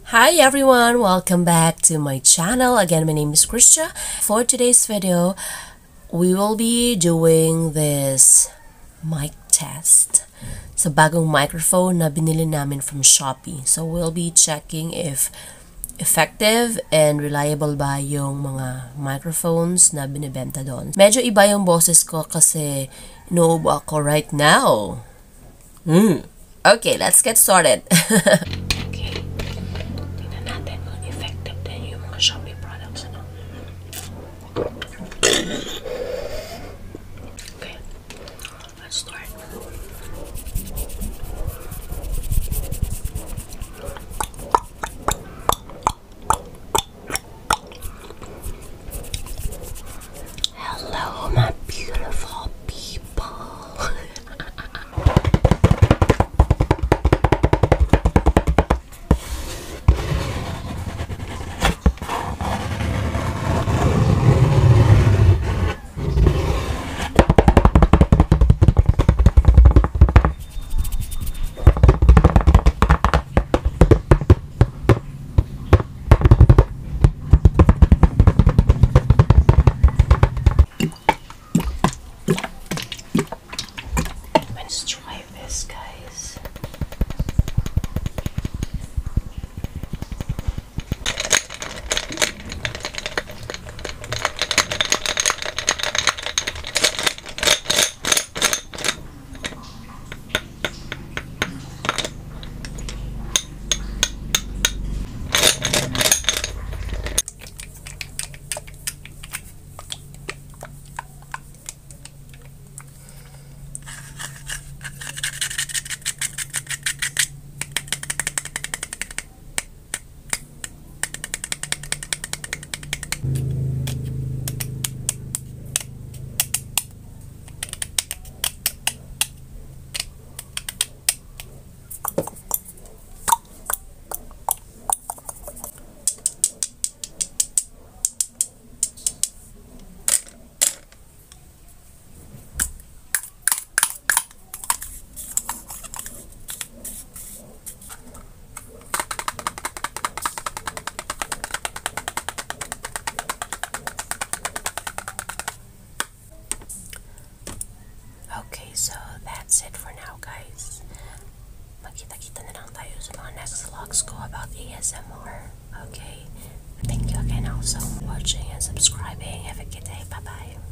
Hi everyone, welcome back to my channel. Again, my name is Kristia. For today's video, we will be doing this mic test sa bagong microphone na binili namin from Shopee. So we'll be checking if effective and reliable ba yung mga microphones na binibenta doon. Medyo iba yung boses ko kasi inuubo ako right now. Okay, let's get started. Shopee products, ano? Okay, let's start. Hello, my beautiful people. Let's try this, guys. Okay, so that's it for now, guys. Magkita-kita na lang tayo sa mga next vlogs ko about ASMR. Okay? Thank you again also for watching and subscribing. Have a good day. Bye-bye.